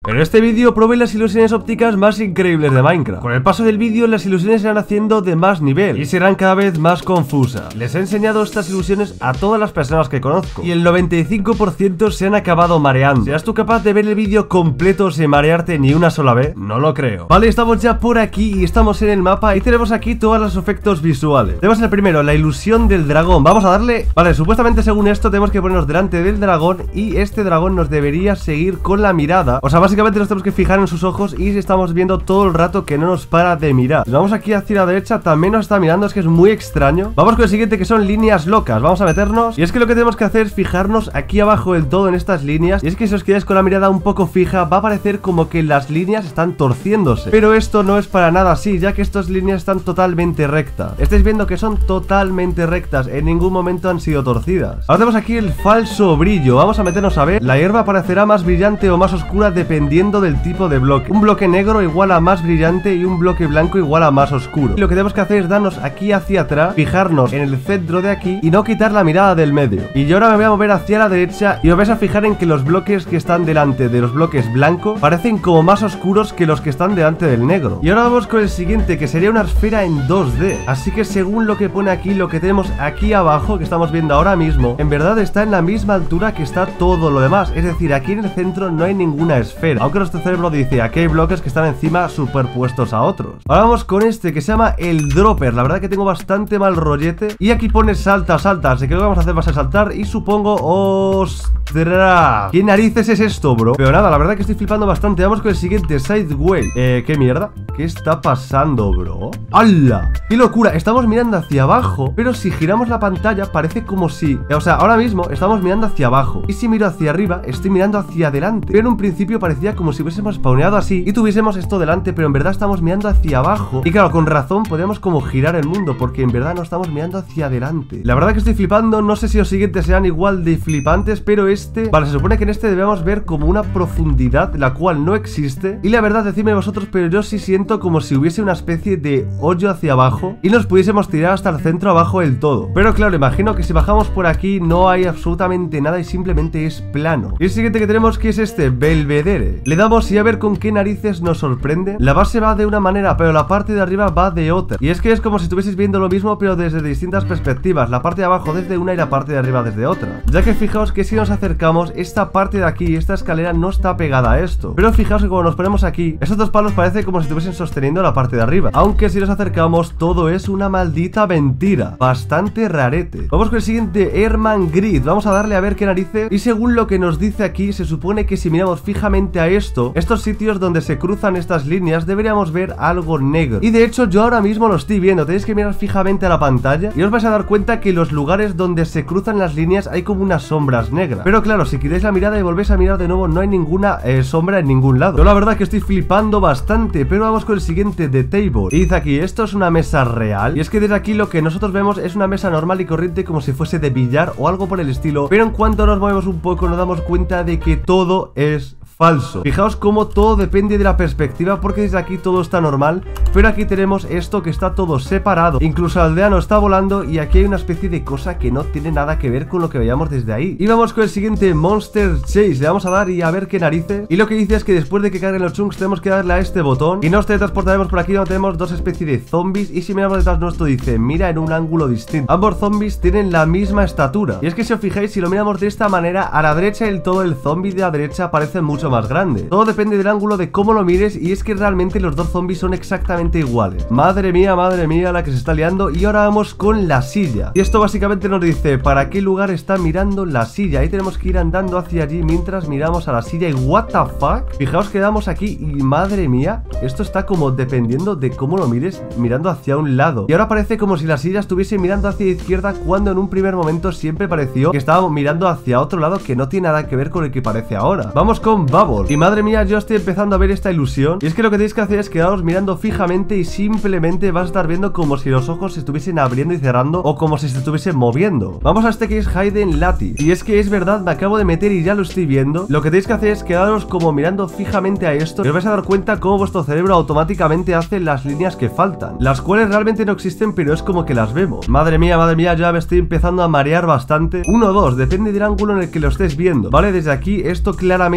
En este vídeo probé las ilusiones ópticas más increíbles de Minecraft. Con el paso del vídeo las ilusiones se irán haciendo de más nivel y serán cada vez más confusas. Les he enseñado estas ilusiones a todas las personas que conozco y el 95% se han acabado mareando. ¿Serás tú capaz de ver el vídeo completo sin marearte ni una sola vez? No lo creo. Vale, estamos ya por aquí y estamos en el mapa y tenemos aquí todos los efectos visuales. Tenemos el primero, la ilusión del dragón. Vamos a darle... Vale, supuestamente según esto tenemos que ponernos delante del dragón y este dragón nos debería seguir con la mirada. O sea, básicamente nos tenemos que fijar en sus ojos y estamos viendo todo el rato que no nos para de mirar. Nos vamos aquí hacia la derecha, también nos está mirando, es que es muy extraño. Vamos con el siguiente, que son líneas locas. Vamos a meternos y es que lo que tenemos que hacer es fijarnos aquí abajo del todo en estas líneas. Y es que si os quedáis con la mirada un poco fija va a parecer como que las líneas están torciéndose, pero esto no es para nada así, ya que estas líneas están totalmente rectas. Estáis viendo que son totalmente rectas, en ningún momento han sido torcidas. Ahora tenemos aquí el falso brillo. Vamos a meternos a ver. La hierba parecerá más brillante o más oscura dependiendo del tipo de bloque. Un bloque negro igual a más brillante y un bloque blanco igual a más oscuro. Y lo que tenemos que hacer es darnos aquí hacia atrás, fijarnos en el centro de aquí y no quitar la mirada del medio. Y yo ahora me voy a mover hacia la derecha y os vais a fijar en que los bloques que están delante de los bloques blancos parecen como más oscuros que los que están delante del negro. Y ahora vamos con el siguiente, que sería una esfera en 2D. Así que según lo que pone aquí, lo que tenemos aquí abajo, que estamos viendo ahora mismo, en verdad está en la misma altura que está todo lo demás. Es decir, aquí en el centro no hay ninguna esfera, aunque nuestro cerebro dice, aquí hay bloques que están encima superpuestos a otros. Ahora vamos con este, que se llama el dropper. La verdad que tengo bastante mal rollete. Y aquí pone salta, salta, así que lo que vamos a hacer va a ser saltar. Y supongo... ¡Ostras! ¿Qué narices es esto, bro? Pero nada, la verdad que estoy flipando bastante. Vamos con el siguiente, sideway. ¿Qué mierda? ¿Qué está pasando, bro? ¡Hala! ¡Qué locura! Estamos mirando hacia abajo, pero si giramos la pantalla parece como si... O sea, ahora mismo estamos mirando hacia abajo y si miro hacia arriba estoy mirando hacia adelante. Pero en un principio parecía como si hubiésemos spawneado así y tuviésemos esto delante, pero en verdad estamos mirando hacia abajo. Y claro, con razón podemos como girar el mundo, porque en verdad no estamos mirando hacia adelante. La verdad que estoy flipando. No sé si los siguientes serán igual de flipantes, pero este... Vale, se supone que en este debemos ver como una profundidad la cual no existe. Y la verdad, decidme vosotros, pero yo sí siento como si hubiese una especie de hoyo hacia abajo y nos pudiésemos tirar hasta el centro abajo del todo. Pero claro, imagino que si bajamos por aquí no hay absolutamente nada y simplemente es plano. Y el siguiente que tenemos, que es este, Belvedere. Le damos y a ver con qué narices nos sorprende. La base va de una manera, pero la parte de arriba va de otra. Y es que es como si estuvieseis viendo lo mismo, pero desde distintas perspectivas. La parte de abajo desde una y la parte de arriba desde otra. Ya que fijaos que si nos acercamos, esta parte de aquí, esta escalera no está pegada a esto. Pero fijaos que cuando nos ponemos aquí, estos dos palos parece como si estuviesen sosteniendo la parte de arriba. Aunque si nos acercamos, todo es una maldita mentira. Bastante rarete. Vamos con el siguiente, Herman Grid. Vamos a darle a ver qué narices. Y según lo que nos dice aquí, se supone que si miramos fijamente a esto, estos sitios donde se cruzan estas líneas, deberíamos ver algo negro. Y de hecho yo ahora mismo lo estoy viendo. Tenéis que mirar fijamente a la pantalla y os vais a dar cuenta que los lugares donde se cruzan las líneas hay como unas sombras negras. Pero claro, si quitáis la mirada y volvéis a mirar de nuevo, no hay ninguna sombra en ningún lado. Yo la verdad que estoy flipando bastante. Pero vamos con el siguiente, de table. Y dice aquí, esto es una mesa real. Y es que desde aquí lo que nosotros vemos es una mesa normal y corriente, como si fuese de billar o algo por el estilo. Pero en cuanto nos movemos un poco nos damos cuenta de que todo es falso. Fijaos cómo todo depende de la perspectiva, porque desde aquí todo está normal, pero aquí tenemos esto que está todo separado. Incluso el aldeano está volando y aquí hay una especie de cosa que no tiene nada que ver con lo que veíamos desde ahí. Y vamos con el siguiente, Monster Chase. Le vamos a dar y a ver qué narices. Y lo que dice es que después de que carguen los chunks tenemos que darle a este botón y nos teletransportaremos por aquí donde tenemos dos especies de zombies. Y si miramos detrás nuestro dice, mira en un ángulo distinto. Ambos zombies tienen la misma estatura. Y es que si os fijáis, si lo miramos de esta manera, a la derecha del todo el zombie de la derecha parece mucho más grande. Todo depende del ángulo de cómo lo mires. Y es que realmente los dos zombies son exactamente iguales. Madre mía la que se está liando. Y ahora vamos con la silla. Y esto básicamente nos dice para qué lugar está mirando la silla. Ahí tenemos que ir andando hacia allí mientras miramos a la silla. Y what the fuck, fijaos que damos aquí y madre mía, esto está como dependiendo de cómo lo mires, mirando hacia un lado. Y ahora parece como si la silla estuviese mirando hacia la izquierda, cuando en un primer momento siempre pareció que estábamos mirando hacia otro lado, que no tiene nada que ver con el que parece ahora. Vamos con Bubble. Y madre mía, yo estoy empezando a ver esta ilusión. Y es que lo que tenéis que hacer es quedaros mirando fijamente y simplemente vas a estar viendo como si los ojos se estuviesen abriendo y cerrando, o como si se estuviesen moviendo. Vamos a este que es Hayden Lattice. Y es que es verdad, me acabo de meter y ya lo estoy viendo. Lo que tenéis que hacer es quedaros como mirando fijamente a esto y os vais a dar cuenta cómo vuestro cerebro automáticamente hace las líneas que faltan, las cuales realmente no existen, pero es como que las vemos. Madre mía, ya me estoy empezando a marear bastante. 1 o 2, depende del ángulo en el que lo estés viendo, ¿vale? Desde aquí esto claramente es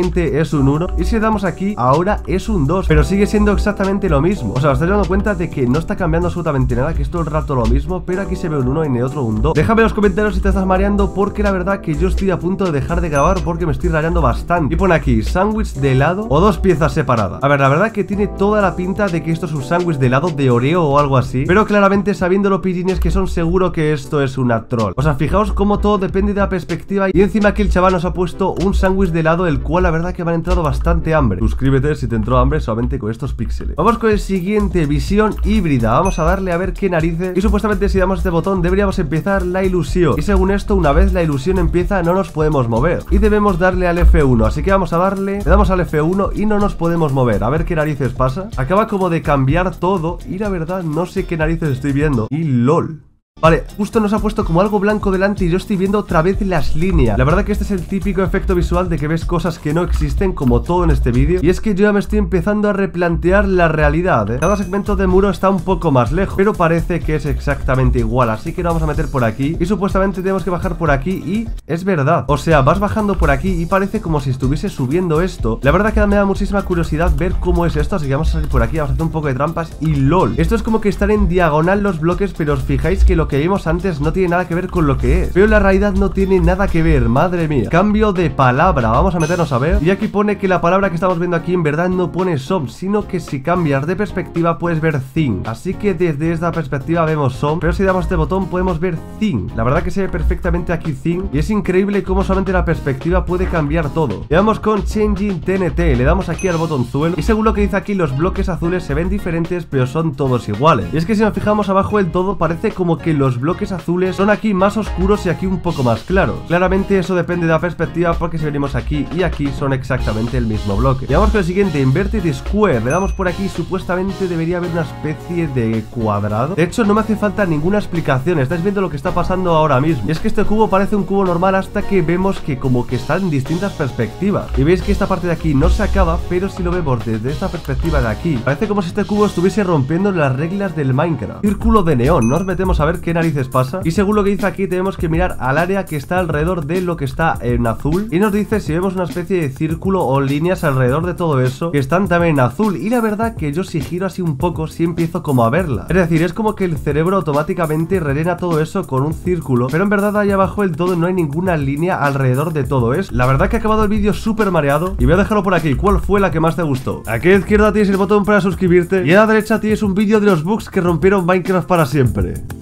es un 1. Y si le damos aquí, ahora es un 2. Pero sigue siendo exactamente lo mismo. O sea, os estáis dando cuenta de que no está cambiando absolutamente nada, que es todo el rato lo mismo, pero aquí se ve un 1 y en el otro un 2. Déjame en los comentarios si te estás mareando, porque la verdad que yo estoy a punto de dejar de grabar porque me estoy rayando bastante. Y pone aquí, sándwich de helado o 2 piezas separadas. A ver, la verdad que tiene toda la pinta de que esto es un sándwich de helado de Oreo o algo así, pero claramente sabiendo lo pillines que son, seguro que esto es una troll. O sea, fijaos cómo todo depende de la perspectiva. Y encima aquí el chaval nos ha puesto un sándwich de helado, el cual la verdad que me ha entrado bastante hambre. Suscríbete si te entró hambre solamente con estos píxeles. Vamos con el siguiente, visión híbrida. Vamos a darle a ver qué narices. Y supuestamente si damos este botón deberíamos empezar la ilusión. Y según esto, una vez la ilusión empieza no nos podemos mover. Y debemos darle al F1, así que vamos a darle. Le damos al F1 y no nos podemos mover. A ver qué narices pasa. Acaba como de cambiar todo y la verdad no sé qué narices estoy viendo. Y LOL. Vale, justo nos ha puesto como algo blanco delante y yo estoy viendo otra vez las líneas. La verdad que este es el típico efecto visual de que ves cosas que no existen, como todo en este vídeo. Y es que yo ya me estoy empezando a replantear la realidad, Cada segmento de muro está un poco más lejos, pero parece que es exactamente igual. Así que lo vamos a meter por aquí y supuestamente tenemos que bajar por aquí y es verdad. O sea, vas bajando por aquí y parece como si estuviese subiendo esto. La verdad que me da muchísima curiosidad ver cómo es esto, así que vamos a salir por aquí, vamos a hacer un poco de trampas y LOL. Esto es como que están en diagonal los bloques, pero os fijáis que lo que vimos antes no tiene nada que ver con lo que es, pero la realidad no tiene nada que ver, madre mía. Cambio de palabra, vamos a meternos a ver. Y aquí pone que la palabra que estamos viendo aquí en verdad no pone some, sino que si cambias de perspectiva puedes ver thing. Así que desde esta perspectiva vemos some, pero si damos este botón podemos ver thing. La verdad que se ve perfectamente aquí thing, y es increíble cómo solamente la perspectiva puede cambiar todo. Le damos con changing TNT, le damos aquí al botonzuelo y según lo que dice aquí, los bloques azules se ven diferentes pero son todos iguales. Y es que si nos fijamos abajo del todo parece como que los bloques azules son aquí más oscuros y aquí un poco más claros. Claramente eso depende de la perspectiva, porque si venimos aquí y aquí son exactamente el mismo bloque. Y vamos con el siguiente, inverted square. Le damos por aquí y supuestamente debería haber una especie de cuadrado. De hecho no me hace falta ninguna explicación, estáis viendo lo que está pasando ahora mismo. Y es que este cubo parece un cubo normal hasta que vemos que como que está en distintas perspectivas. Y veis que esta parte de aquí no se acaba, pero si lo vemos desde esta perspectiva de aquí, parece como si este cubo estuviese rompiendo las reglas del Minecraft. Círculo de neón, nos metemos a ver qué narices pasa. Y según lo que dice aquí tenemos que mirar al área que está alrededor de lo que está en azul, y nos dice si vemos una especie de círculo o líneas alrededor de todo eso que están también en azul. Y la verdad que yo si giro así un poco sí empiezo como a verla. Es decir, es como que el cerebro automáticamente rellena todo eso con un círculo, pero en verdad ahí abajo del todo no hay ninguna línea alrededor de todo eso. La verdad que ha acabado el vídeo súper mareado y voy a dejarlo por aquí. ¿Cuál fue la que más te gustó? Aquí a la izquierda tienes el botón para suscribirte y a la derecha tienes un vídeo de los bugs que rompieron Minecraft para siempre.